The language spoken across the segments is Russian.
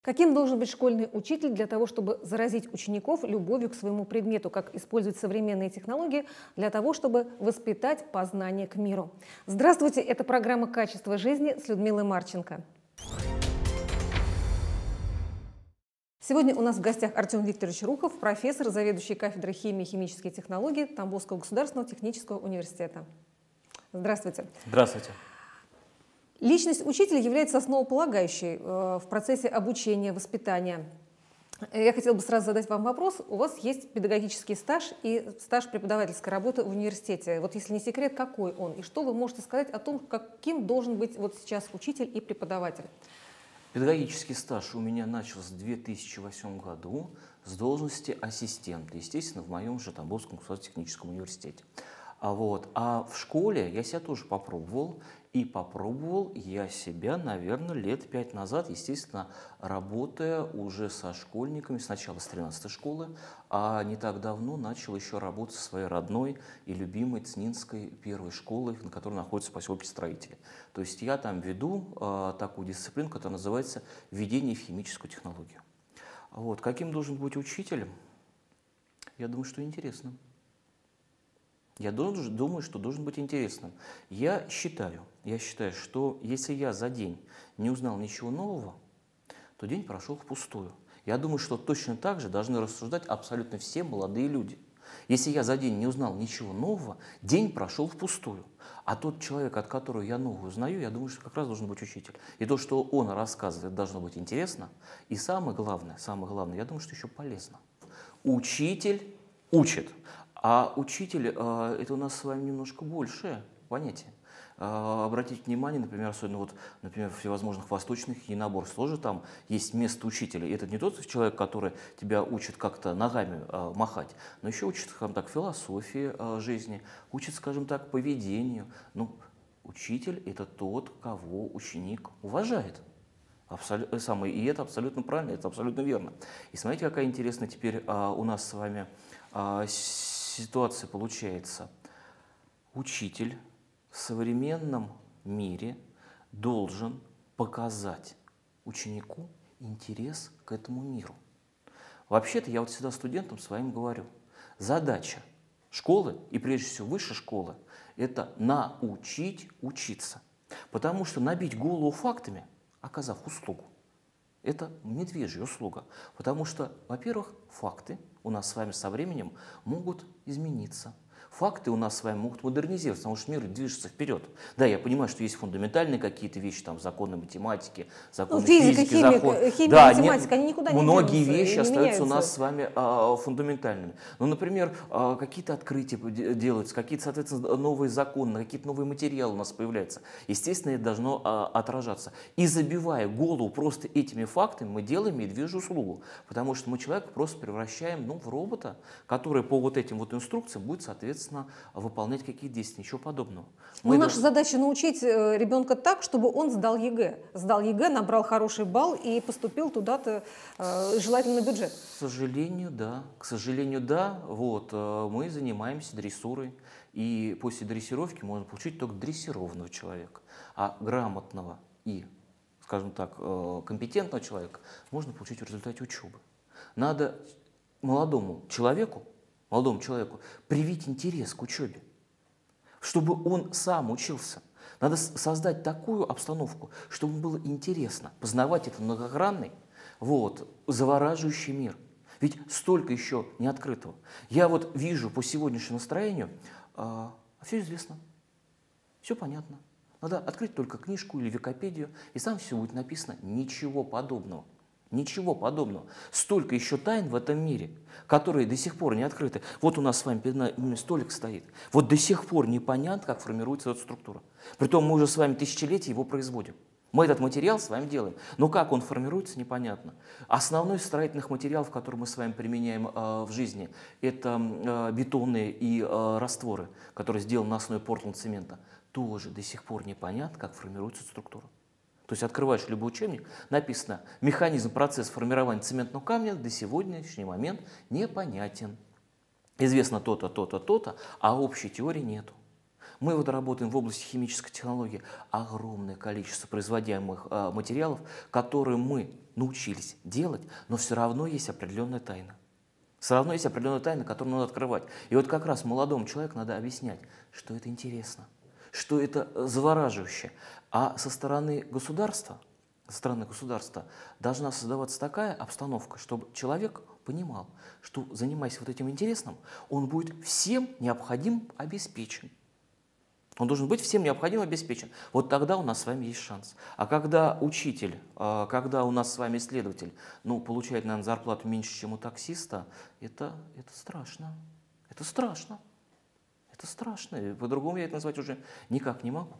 Каким должен быть школьный учитель для того, чтобы заразить учеников любовью к своему предмету, как использовать современные технологии для того, чтобы воспитать познание к миру? Здравствуйте, это программа «Качество жизни» с Людмилой Марченко. Сегодня у нас в гостях Артем Викторович Рухов, профессор, заведующий кафедрой химии и химические технологии Тамбовского государственного технического университета. Здравствуйте. Здравствуйте. Личность учителя является основополагающей в процессе обучения, воспитания. Я хотела бы сразу задать вам вопрос. У вас есть педагогический стаж и стаж преподавательской работы в университете. Вот если не секрет, какой он? И что вы можете сказать о том, каким должен быть вот сейчас учитель и преподаватель? Педагогический стаж у меня начался в 2008 году с должности ассистента, естественно, в моем же Тамбовском государственном техническом университете. А в школе я себя тоже попробовал. И попробовал я себя, наверное, лет 5 назад, естественно, работая уже со школьниками, сначала с 13-й школы, а не так давно начал еще работать со своей родной и любимой Цнинской первой школой, на которой находится в поселке Строители. То есть я там веду такую дисциплину, которая называется «Введение в химическую технологию». Каким должен быть учитель? Я думаю, что интересным. Я думаю, что должен быть интересным. Я считаю, что если я за день не узнал ничего нового, то день прошел впустую. Я думаю, что точно так же должны рассуждать абсолютно все молодые люди. Если я за день не узнал ничего нового, день прошел впустую. А тот человек, от которого я новое узнаю, я думаю, что как раз должен быть учитель. И то, что он рассказывает, должно быть интересно. И самое главное, я думаю, что еще полезно. Учитель учит. А учитель – это у нас с вами немножко большее понятие. Обратите внимание, например, особенно например, в всевозможных восточных единоборствах тоже там есть место учителя. И это не тот человек, который тебя учит как-то ногами махать, но еще учит, скажем так, философии жизни, учит, скажем так, поведению. Учитель – это тот, кого ученик уважает. И это абсолютно правильно, это абсолютно верно. И смотрите, какая интересная теперь у нас с вами ситуация получается. Учитель в современном мире должен показать ученику интерес к этому миру. Вообще-то я всегда студентам своим говорю, задача школы, и прежде всего высшей школы, это научить учиться. Потому что набить голову фактами, оказав услугу, это медвежья услуга. Потому что, во-первых, факты у нас с вами со временем могут измениться. Факты у нас с вами могут модернизироваться, потому что мир движется вперед. Да, я понимаю, что есть фундаментальные какие-то вещи, там, законы математики, законы физики, химия, математика, они никуда не многие движутся, вещи остаются меняются. у нас с вами фундаментальными. Например, какие-то открытия делаются, какие-то, соответственно, новые законы, какие-то новые материалы у нас появляются. Естественно, это должно отражаться. И забивая голову просто этими фактами, мы делаем медвежью услугу, потому что мы человека просто превращаем в робота, который по этим инструкциям будет, соответственно, выполнять какие-то действия, ничего подобного. Наша задача научить ребенка так, чтобы он сдал ЕГЭ. Сдал ЕГЭ, набрал хороший балл и поступил туда-то, желательно на бюджет. К сожалению, да. Мы занимаемся дрессурой. И после дрессировки можно получить только дрессированного человека. А грамотного и, скажем так, компетентного человека можно получить в результате учебы. Надо молодому человеку привить интерес к учебе, чтобы он сам учился. Надо создать такую обстановку, чтобы ему было интересно познавать этот многогранный, завораживающий мир. Ведь столько еще не открытого. Я вижу по сегодняшнему настроению, все известно, все понятно. Надо открыть только книжку или Википедию, и там все будет написано. Ничего подобного. Ничего подобного. Столько еще тайн в этом мире, которые до сих пор не открыты. У нас с вами перед нами столик стоит. До сих пор непонятно, как формируется эта структура. Притом мы уже с вами тысячелетия его производим. Мы этот материал с вами делаем. Но как он формируется, непонятно. Основной из строительных материалов, который мы с вами применяем в жизни, это бетоны и растворы, которые сделаны на основе Портланд-цемента. Тоже до сих пор непонятно, как формируется структура. То есть открываешь любой учебник, написано «Механизм, процесс формирования цементного камня до сегодняшний момент непонятен». Известно то-то, то-то, то-то, а общей теории нету. Мы вот работаем в области химической технологии. Огромное количество производимых материалов, которые мы научились делать, но все равно есть определенная тайна. Все равно есть определенная тайна, которую надо открывать. И вот как раз молодому человеку надо объяснять, что это интересно, что это завораживающе. А со стороны государства должна создаваться такая обстановка, чтобы человек понимал, что, занимаясь вот этим интересным, он будет всем необходимым обеспечен. Он должен быть всем необходимым обеспечен. Вот тогда у нас с вами есть шанс. А когда учитель, когда у нас с вами исследователь, получает, наверное, зарплату меньше, чем у таксиста, это страшно. Это страшно. Это страшно. И по-другому я это назвать уже никак не могу.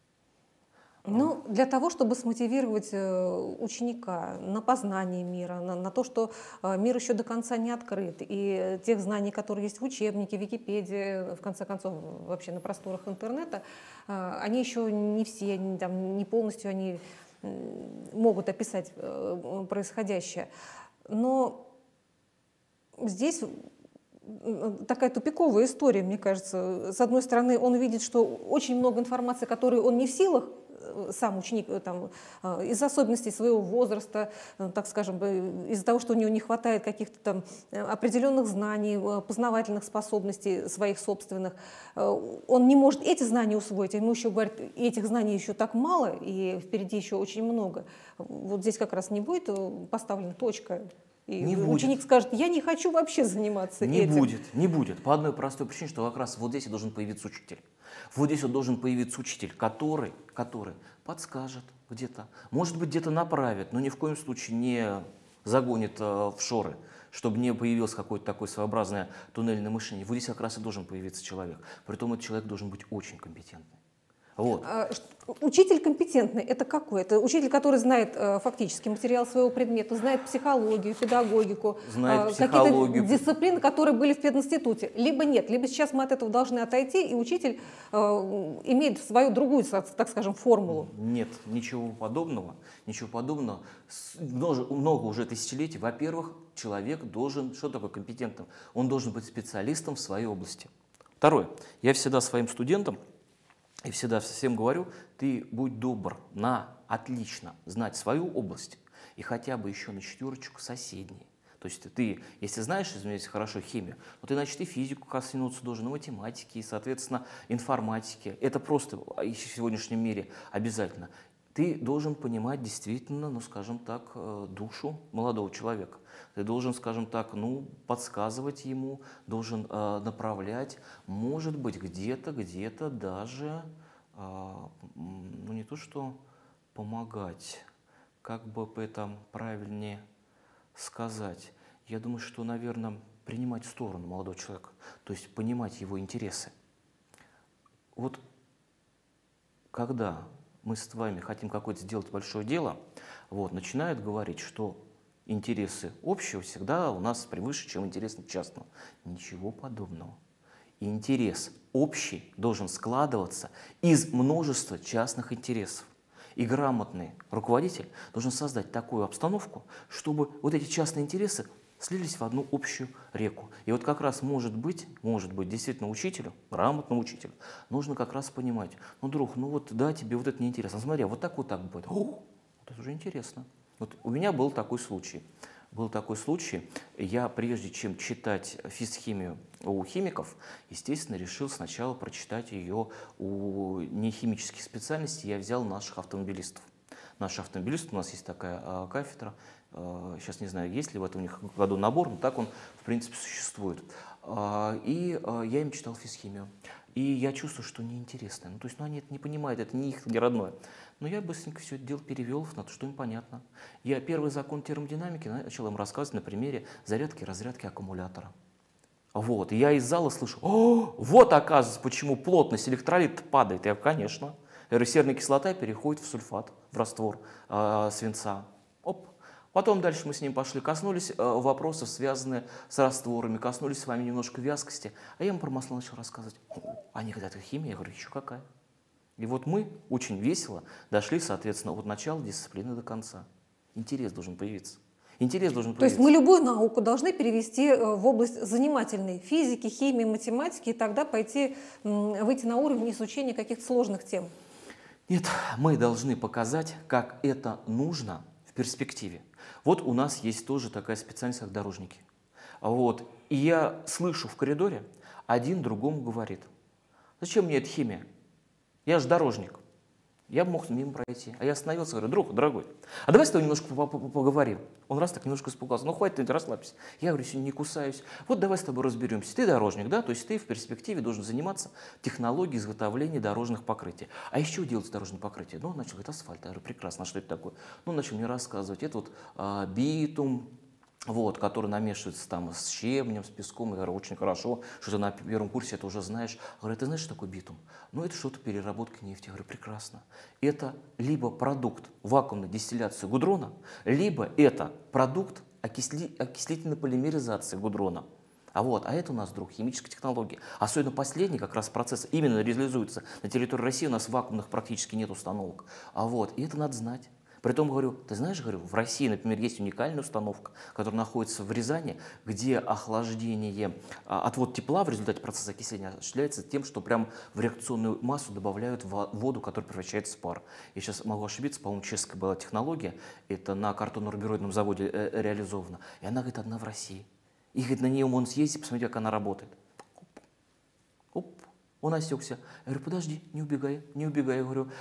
Для того, чтобы смотивировать ученика на познание мира, на то, что мир еще до конца не открыт, и тех знаний, которые есть в учебнике, в Википедии, в конце концов, вообще на просторах интернета, они еще не все, не полностью они могут описать происходящее. Но здесь такая тупиковая история, мне кажется. С одной стороны, он видит, что очень много информации, которую он не в силах, сам ученик, из особенностей своего возраста, так скажем, из-за того, что у него не хватает каких-то определенных знаний, познавательных способностей своих собственных, он не может эти знания усвоить, а ему еще говорят, этих знаний еще так мало, и впереди еще очень много. Вот здесь как раз не будет поставлена точка. И не ученик будет. Скажет, я не хочу вообще заниматься этим. Не будет. По одной простой причине, что как раз вот здесь и должен появиться учитель. Вот здесь вот должен появиться учитель, который подскажет где-то, может быть, где-то направит, но ни в коем случае не загонит в шоры, чтобы не появилось какое-то такое своеобразное туннельное мышление. Вот здесь как раз и должен появиться человек. Притом этот человек должен быть очень компетентный. Вот. Учитель компетентный – это какой? Это учитель, который знает фактически материал своего предмета, знает психологию, педагогику, какие-то дисциплины, которые были в пединституте. Либо нет, либо сейчас мы от этого должны отойти, и учитель имеет свою другую, так скажем, формулу. Нет, ничего подобного. Много уже тысячелетий. Во-первых, человек должен, что такое компетентным? Он должен быть специалистом в своей области. Второе, я всегда своим студентам и всегда всем говорю, ты будь добр на отлично знать свою область и хотя бы еще на 4 соседние. То есть ты, если знаешь, извиняюсь, хорошо химию, то ты, значит, и физику коснуться должен, и математики, и, соответственно, информатики. Это просто в сегодняшнем мире обязательно. Ты должен понимать действительно, скажем так, душу молодого человека. Ты должен, скажем так, подсказывать ему, должен направлять, может быть, где-то даже, не то что помогать, как бы это правильнее сказать. Я думаю, что, наверное, принимать сторону молодого человека, то есть понимать его интересы. Вот когда мы с вами хотим какое-то сделать большое дело, начинают говорить, что интересы общего всегда у нас превыше, чем интересы частного. Ничего подобного. Интерес общий должен складываться из множества частных интересов. И грамотный руководитель должен создать такую обстановку, чтобы вот эти частные интересы слились в одну общую реку. И вот как раз может быть действительно учителю, грамотному учителю, нужно как раз понимать, друг, тебе вот это неинтересно, смотри, вот так будет. Вот это уже интересно. Вот у меня был такой случай. Я, прежде чем читать физхимию у химиков, естественно, решил сначала прочитать ее у нехимических специальностей. Я взял наших автомобилистов. Наши автомобилисты, у нас есть такая кафедра, сейчас не знаю, есть ли в этом у них году набор, но так он, в принципе, существует. И я им читал физхимию. И я чувствую, что неинтересно. То есть, они это не понимают, это не их, не родное. Но я быстренько все это дело перевел на то, что им понятно. Я первый закон термодинамики начал им рассказывать на примере зарядки и разрядки аккумулятора. И я из зала слышу, вот оказывается, почему плотность электролита падает. Я, конечно, серная кислота переходит в сульфат, в раствор свинца. Потом дальше мы с ним пошли, коснулись вопросов, связанных с растворами, коснулись с вами немножко вязкости, а я им про масло начал рассказывать. Они говорят, это химия? Я говорю, еще какая. И мы очень весело дошли, соответственно, от начала дисциплины до конца. Интерес должен появиться. Интерес должен То есть появиться. мы любую науку должны перевести в область занимательной физики, химии, математики, и тогда выйти на уровень изучения каких-то сложных тем. Нет, мы должны показать, как это нужно в перспективе. Вот у нас есть тоже такая специальность, как дорожники. Вот. И я слышу в коридоре, один другому говорит: зачем мне эта химия? Я же дорожник. Я бы мог мимо пройти. А я остановился, говорю: друг, дорогой, а давай с тобой немножко поговорим. Он раз так немножко испугался: ну хватит, ты расслабься. Я говорю: сегодня не кусаюсь. Вот давай с тобой разберемся. Ты дорожник, да? То есть ты в перспективе должен заниматься технологией изготовления дорожных покрытий. А из чего делается дорожное покрытие? Ну, он начал говорить: асфальт. Я говорю: прекрасно, а что это такое? Ну, он начал мне рассказывать. Это вот битум, вот, который намешивается там с щебнем, с песком. Я говорю: очень хорошо, что ты на первом курсе это уже знаешь. Говорю: ты знаешь, что такое битум? Ну, это что-то переработка нефти. Я говорю: прекрасно. Это либо продукт вакуумной дистилляции гудрона, либо это продукт окислительной полимеризации гудрона. А это у нас, друг, химическая технология. Особенно последний как раз процесс именно реализуется на территории России. У нас вакуумных практически нет установок. И это надо знать. Притом, говорю: ты знаешь, говорю, в России, например, есть уникальная установка, которая находится в Рязани, где охлаждение, отвод тепла в результате процесса окисления осуществляется тем, что прям в реакционную массу добавляют воду, которая превращается в пар. Я сейчас могу ошибиться, по-моему, чешская была технология, это на картонно-рубероидном заводе реализовано, и она, говорит, одна в России. И, говорит, на нее можно съездить и посмотреть, как она работает. Он осекся. Я говорю: подожди, не убегай, не убегай. Я говорю: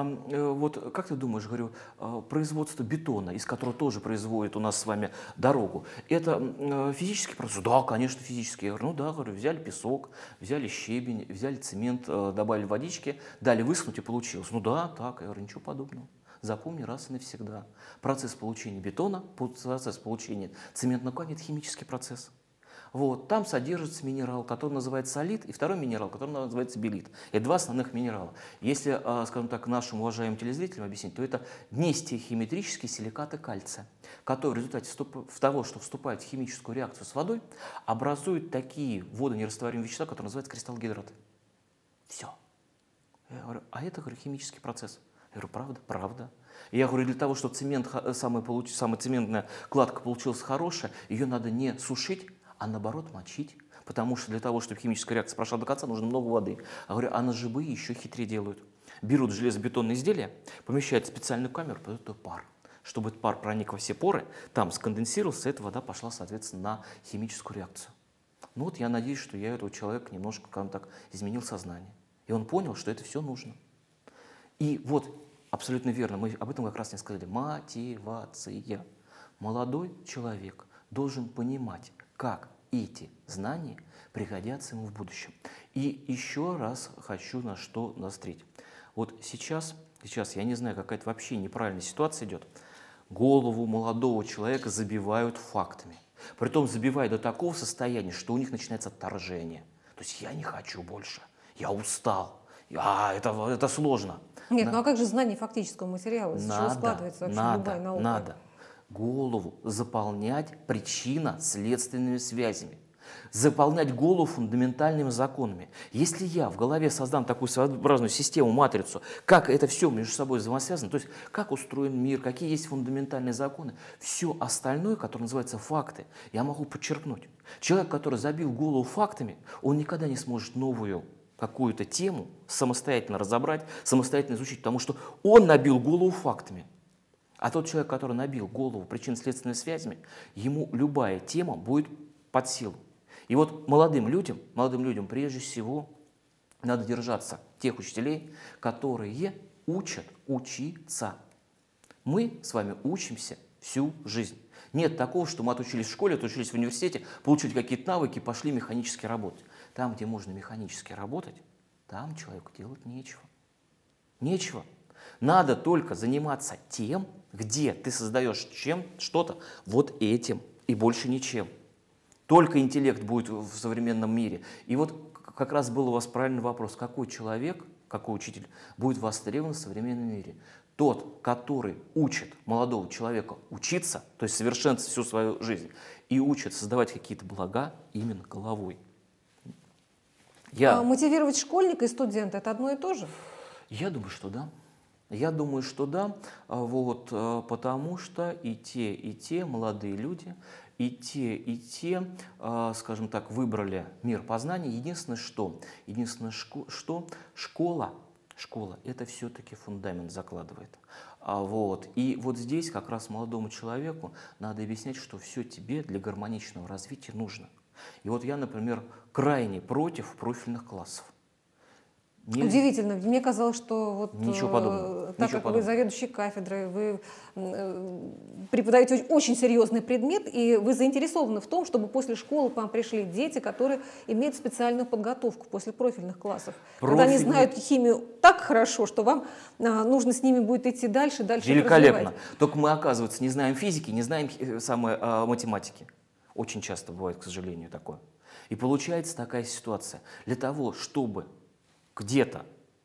вот как ты думаешь, говорю, производство бетона, из которого тоже производит у нас с вами дорогу, это физический процесс? Да, конечно, физический. Я говорю: ну да, говорю, взяли песок, взяли щебень, взяли цемент, добавили водички, дали высохнуть и получилось. Ну да, так. Я говорю: ничего подобного. Запомни раз и навсегда. Процесс получения бетона, процесс получения цементного камня – это химический процесс. Вот, там содержится минерал, который называется солид, и второй минерал, который называется белит. Это два основных минерала. Если, скажем так, нашим уважаемым телезрителям объяснить, то это нестихиметрические силикаты кальция, которые в результате того, что вступают в химическую реакцию с водой, образуют такие водонерастворимые вещества, которые называются кристаллогидраты. Все. Я говорю: а это, говорю, химический процесс. Я говорю: правда? Правда. И я говорю: для того, чтобы самая цементная кладка получилась хорошая, ее надо не сушить, а наоборот мочить. Потому что для того, чтобы химическая реакция прошла до конца, нужно много воды. Я говорю: а ножевые еще хитрее делают. Берут железобетонные изделия, помещают в специальную камеру, подают туда пар. Чтобы этот пар проник во все поры, там сконденсировался, эта вода пошла, соответственно, на химическую реакцию. Ну вот я надеюсь, что я этого человека немножко, скажем так, изменил сознание. И он понял, что это все нужно. И вот, абсолютно верно, мы об этом как раз не сказали. Мотивация. Молодой человек должен понимать, как эти знания пригодятся ему в будущем. И еще раз хочу на что настрить. Вот сейчас, я не знаю, какая-то вообще неправильная ситуация идет. Голову молодого человека забивают фактами. Притом забивают до такого состояния, что у них начинается отторжение. То есть я не хочу больше, я устал, это сложно. Нет, ну а как же знание фактического материала? Из чего складывается вообще любая наука? Надо голову заполнять причинно-следственными связями. Заполнять голову фундаментальными законами. Если я в голове создам такую своеобразную систему, матрицу, как это все между собой взаимосвязано, то есть как устроен мир, какие есть фундаментальные законы, все остальное, которое называется факты, я могу подчеркнуть. Человек, который забил голову фактами, он никогда не сможет новую какую-то тему самостоятельно разобрать, самостоятельно изучить, потому что он набил голову фактами. А тот человек, который набил голову причинно-следственными связями, ему любая тема будет под силу. И вот молодым людям прежде всего надо держаться тех учителей, которые учат учиться. Мы с вами учимся всю жизнь. Нет такого, что мы отучились в школе, отучились в университете, получили какие-то навыки, пошли механически работать. Там, где можно механически работать, там человеку делать нечего. Нечего. Надо только заниматься тем, где ты создаешь что-то вот этим и больше ничем. Только интеллект будет в современном мире. И вот как раз был у вас правильный вопрос, какой человек, какой учитель будет востребован в современном мире? Тот, который учит молодого человека учиться, то есть совершенствовать всю свою жизнь, и учит создавать какие-то блага именно головой. А мотивировать школьника и студента – это одно и то же? Я думаю, что да. Я думаю, что да, вот, потому что и те молодые люди, и те, скажем так, выбрали мир познания. Единственное, что школа это все-таки фундамент закладывает. Вот. И вот здесь как раз молодому человеку надо объяснять, что все тебе для гармоничного развития нужно. И вот я, например, крайне против профильных классов. Удивительно. Мне казалось, что вот Ничего подобного. так как вы заведующий кафедрой, вы преподаете очень серьезный предмет, и вы заинтересованы в том, чтобы после школы к вам пришли дети, которые имеют специальную подготовку после профильных классов. Когда они знают химию так хорошо, что вам нужно с ними будет идти дальше Великолепно. Только мы, оказывается, не знаем физики, не знаем математики. Очень часто бывает, к сожалению, такое. И получается такая ситуация. Для того, чтобы где-то,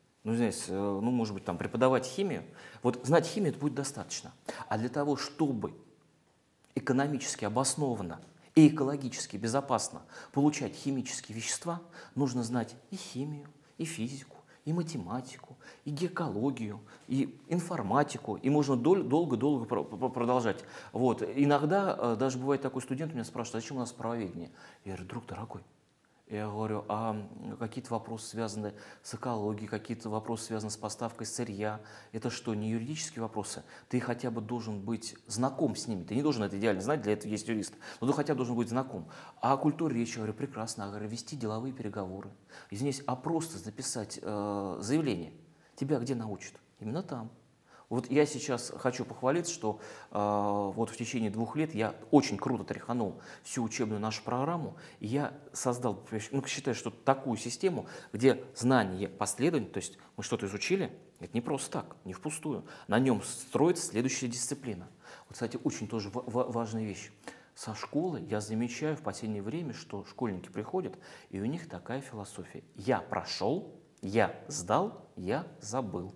может быть, там преподавать химию, вот знать химию это будет достаточно. А для того, чтобы экономически обоснованно и экологически безопасно получать химические вещества, нужно знать и химию, и физику, и математику, и геокологию, и информатику, и можно долго-долго продолжать. Вот. Иногда даже бывает такой студент меня спрашивает, зачем у нас правоведение? Я говорю, друг дорогой, я говорю, а какие-то вопросы связаны с экологией, какие-то вопросы связаны с поставкой сырья. Это что, не юридические вопросы? Ты хотя бы должен быть знаком с ними. Ты не должен это идеально знать, для этого есть юрист. Но ты хотя бы должен быть знаком. А о культуре речи, я говорю, прекрасно. Я говорю, вести деловые переговоры. Извиняюсь, а просто записать заявление. Тебя где научат? Именно там. Вот я сейчас хочу похвалиться, что вот в течение 2 лет я очень круто тряханул всю учебную нашу программу, и я создал, считаю, что такую систему, где знание последовательно, то есть мы что-то изучили, это не просто так, не впустую, на нем строится следующая дисциплина. Вот, кстати, очень тоже важная вещь. Со школы я замечаю в последнее время, что школьники приходят, и у них такая философия. Я прошел, я сдал, я забыл.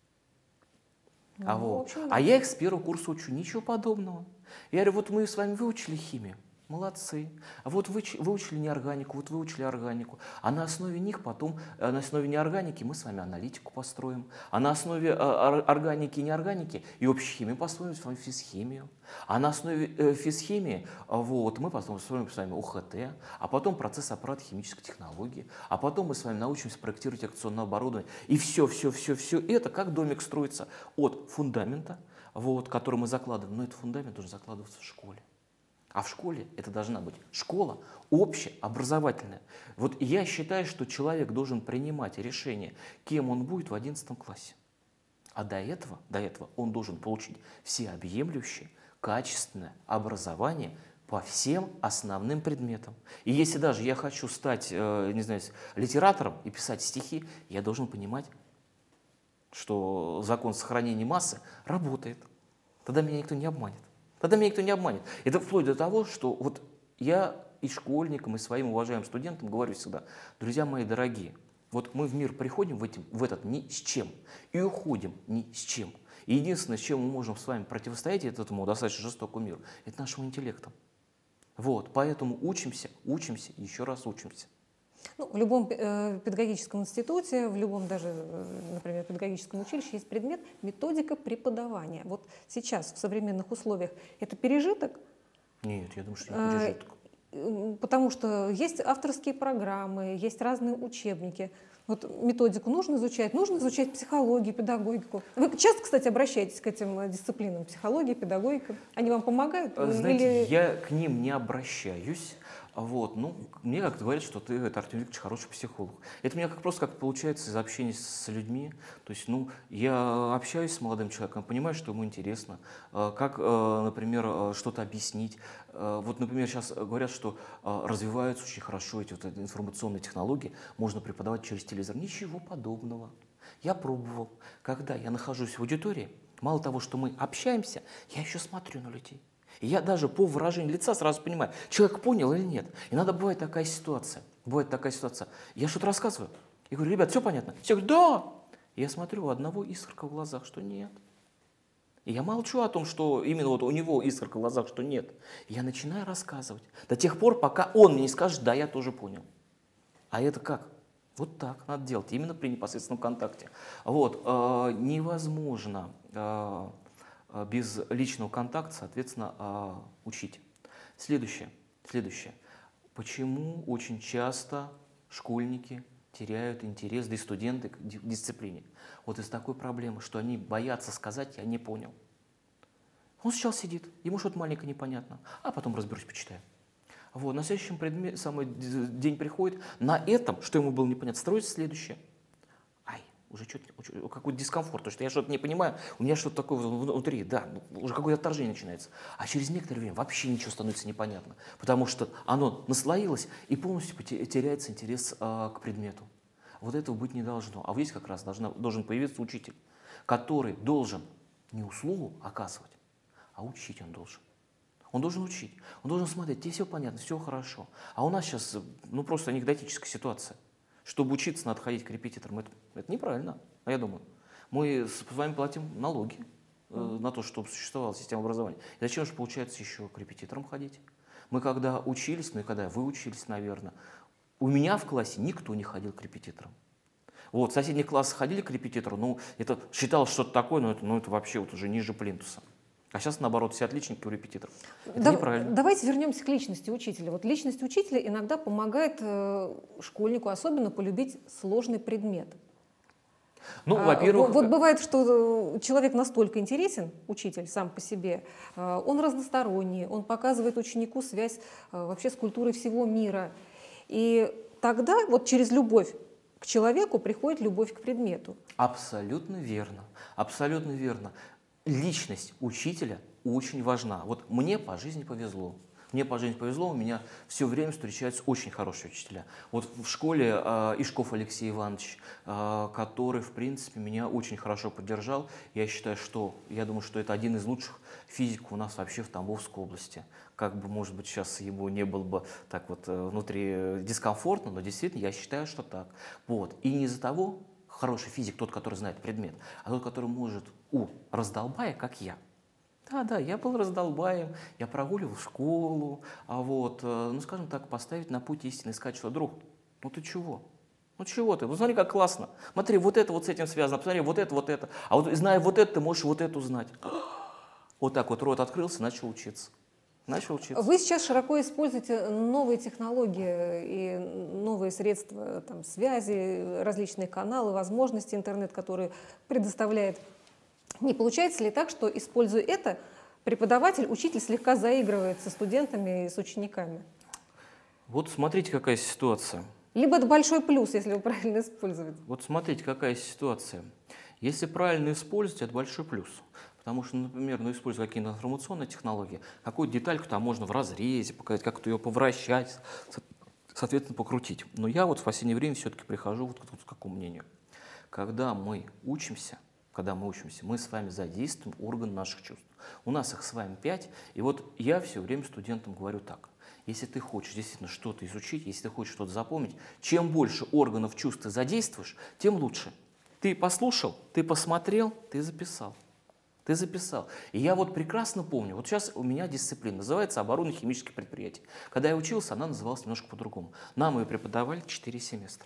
А я их с 1-го курса учу, ничего подобного. Я говорю, вот мы с вами выучили химию, молодцы. А вот вы выучили неорганику, вот выучили органику. А на основе них потом, на основе неорганики мы с вами аналитику построим. А на основе органики и неорганики и общей химии построим с вами физхимию. А на основе физхимии мы построим с вами УХТ, а потом процесс аппарата химической технологии. А потом мы с вами научимся проектировать акционное оборудование. И все это, как домик строится от фундамента, который мы закладываем. Но этот фундамент должен закладываться в школе. А в школе это должна быть школа общеобразовательная. Вот я считаю, что человек должен принимать решение, кем он будет в 11 классе. А до этого он должен получить всеобъемлющее, качественное образование по всем основным предметам. И если даже я хочу стать, литератором и писать стихи, я должен понимать, что закон сохранения массы работает. Тогда меня никто не обманет. Это вплоть до того, что вот я и школьникам, и своим уважаемым студентам говорю всегда, друзья мои дорогие, вот мы в мир приходим в этот ни с чем и уходим ни с чем. И единственное, с чем мы можем с вами противостоять этому достаточно жестокому миру, это нашим интеллектом. Поэтому учимся и еще раз учимся. В любом педагогическом институте, в любом даже, например, педагогическом училище есть предмет методика преподавания. Вот сейчас в современных условиях это пережиток? Нет, я думаю, что не пережиток. Потому что есть авторские программы, есть разные учебники. Вот методику нужно изучать психологию, педагогику. Вы часто, кстати, обращаетесь к этим дисциплинам, психология, педагогика? Они вам помогают? Знаете, я к ним не обращаюсь. Мне как-то говорят, что ты, Артем Викторович, хороший психолог. Это у меня просто как получается из общения с людьми. То есть, я общаюсь с молодым человеком, понимаю, что ему интересно, как, например, что-то объяснить. Например, сейчас говорят, что развиваются очень хорошо эти информационные технологии, можно преподавать через телевизор. Ничего подобного. Я пробовал. Когда я нахожусь в аудитории, мало того, что мы общаемся, я еще смотрю на людей. И я даже по выражению лица сразу понимаю, человек понял или нет. Иногда бывает такая ситуация. Я что-то рассказываю. Я говорю, ребят, все понятно? Все говорят, да. И я смотрю, у одного искорка в глазах, что нет. И я молчу о том, что именно у него искорка в глазах, что нет. И я начинаю рассказывать. До тех пор, пока он мне не скажет, да, я тоже понял. А это как? Вот так надо делать, именно при непосредственном контакте. Вот, невозможно без личного контакта, соответственно, учить. Следующее. Почему очень часто школьники теряют интерес, да и студенты к дисциплине? Вот из такой проблемы, что они боятся сказать «я не понял». Он сейчас сидит, ему что-то маленькое непонятно, а потом разберусь, почитаю. Вот, на следующем самый день приходит, на этом, что ему было непонятно, строится следующее. Ай, уже что-то, какой-то дискомфорт, потому что я что-то не понимаю, у меня что-то такое внутри, да, уже какое-то отторжение начинается. А через некоторое время вообще ничего становится непонятно, потому что оно наслоилось и полностью теряется интерес к предмету. Вот этого быть не должно. А здесь как раз должен появиться учитель, который должен не услугу оказывать, а учить он должен. Он должен учить, он должен смотреть, тебе все понятно, все хорошо. А у нас сейчас просто анекдотическая ситуация. Чтобы учиться, надо ходить к репетиторам. Это неправильно, я думаю. Мы с вами платим налоги на то, чтобы существовала система образования. И зачем же, получается, еще к репетиторам ходить? Мы когда учились, и когда вы учились, наверное, у меня в классе никто не ходил к репетиторам. Вот, в соседних классах ходили к репетитору, это считалось что-то такое, но это вообще уже ниже плинтуса. А сейчас, наоборот, все отличники у репетиторов. Это неправильно. Давайте вернемся к личности учителя. Вот личность учителя иногда помогает школьнику особенно полюбить сложный предмет. Во-первых... Вот бывает, что человек настолько интересен, учитель сам по себе, он разносторонний, он показывает ученику связь вообще с культурой всего мира. И тогда вот через любовь к человеку приходит любовь к предмету. Абсолютно верно. Абсолютно верно. Личность учителя очень важна. Вот мне по жизни повезло. У меня все время встречаются очень хорошие учителя. Вот в школе Ишков Алексей Иванович, который, в принципе, меня очень хорошо поддержал. Я думаю, что это один из лучших физиков у нас вообще в Тамбовской области. Как бы, может быть, сейчас ему не было бы так вот внутри дискомфортно, но действительно я считаю, что так. Вот. И не из-за того, хороший физик, тот, который знает предмет, а тот, который может раздолбая, как я. Да, я был раздолбаем, я прогуливал школу, скажем так, поставить на путь истины, сказать, что, друг, ты чего? Чего ты? Смотри, как классно. Смотри, вот это вот с этим связано, посмотри, вот это. А вот зная вот это, ты можешь вот это узнать. Вот так вот рот открылся, начал учиться. Вы сейчас широко используете новые технологии и новые средства связи, различные каналы, возможности интернет, которые предоставляет. Не получается ли так, что, используя это, преподаватель, учитель слегка заигрывает со студентами и с учениками? Вот смотрите, какая ситуация. Либо это большой плюс, если вы правильно используете. Вот смотрите, какая ситуация. Если правильно использовать, это большой плюс. Потому что, например, используя какие-то информационные технологии, какую-то детальку там можно в разрезе показать, как-то ее повращать, соответственно, покрутить. Но я вот в последнее время все-таки прихожу к какому мнению. Когда мы учимся, мы с вами задействуем органы наших чувств. У нас их с вами 5, и вот я все время студентам говорю так. Если ты хочешь действительно что-то изучить, если ты хочешь что-то запомнить, чем больше органов чувств ты задействуешь, тем лучше. Ты послушал, ты посмотрел, ты записал. И я вот прекрасно помню, вот сейчас у меня дисциплина называется оборонно-химические предприятия. Когда я учился, она называлась немножко по-другому. Нам ее преподавали 4 семестра.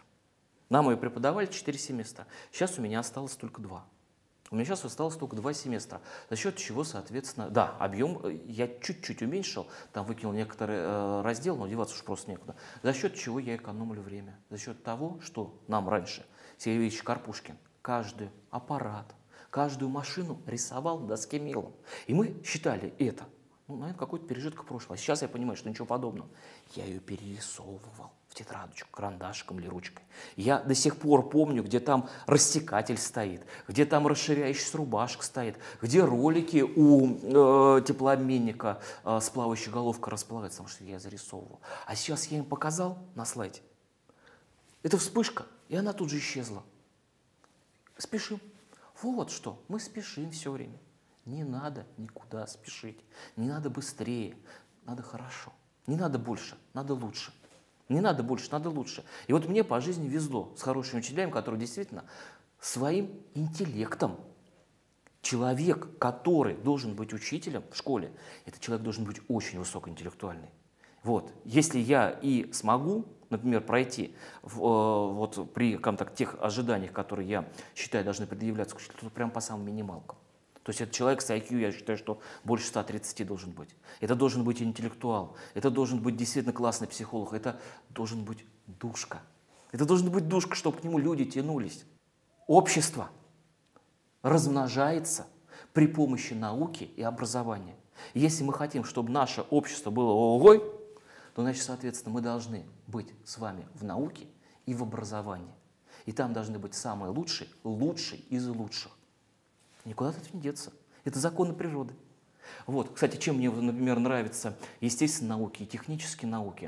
Сейчас у меня осталось только 2. У меня сейчас осталось только 2 семестра, за счет чего, соответственно, да, объем я чуть-чуть уменьшил, там выкинул некоторые разделы, но деваться уж просто некуда, за счет чего я экономлю время, за счет того, что нам раньше Сергей Ильич Карпушкин каждый аппарат, каждую машину рисовал на доске мелом. И мы считали это, наверное, какой-то пережиток прошлого. А сейчас я понимаю, что ничего подобного. Я ее перерисовывал в тетрадочку, карандашиком или ручкой. Я до сих пор помню, где там рассекатель стоит, где там расширяющаяся рубашка стоит, где ролики у теплообменника с плавающей головкой расплавляются, потому что я зарисовывал. А сейчас я им показал на слайде. Это вспышка, и она тут же исчезла. Спешим. Вот что, мы спешим все время. Не надо никуда спешить, не надо быстрее, надо хорошо. Не надо больше, надо лучше. Не надо больше, надо лучше. И вот мне по жизни везло с хорошими учителями, которые действительно своим интеллектом, человек, который должен быть учителем в школе, этот человек должен быть очень высокоинтеллектуальный. Вот. Если я и смогу например, пройти вот при тех ожиданиях, которые я считаю должны предъявляться к учителю, то прям по самым минималкам. То есть это человек с IQ, я считаю, что больше 130 должен быть. Это должен быть интеллектуал, это должен быть действительно классный психолог, это должен быть душка. Это должен быть душка, чтобы к нему люди тянулись. Общество размножается при помощи науки и образования. Если мы хотим, чтобы наше общество было ого-гой, то, значит, соответственно, мы должны быть с вами в науке и в образовании. И там должны быть самые лучшие из лучших. Никуда от этого не деться. Это законы природы. Вот. Кстати, чем мне, например, нравятся естественные науки и технические науки,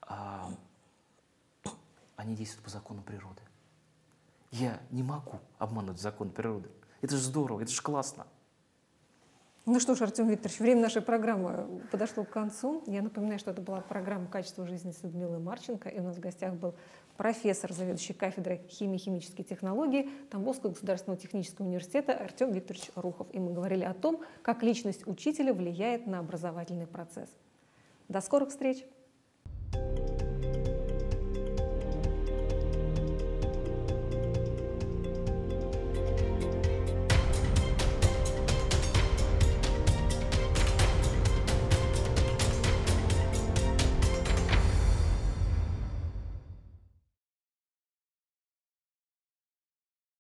они действуют по закону природы. Я не могу обмануть закон природы. Это же здорово, это же классно. Ну что ж, Артем Викторович, время нашей программы подошло к концу. Я напоминаю, что это была программа «Качество жизни» с Людмилой Марченко. И у нас в гостях был профессор, заведующий кафедрой химии и химических технологий Тамбовского государственного технического университета Артем Викторович Рухов. И мы говорили о том, как личность учителя влияет на образовательный процесс. До скорых встреч!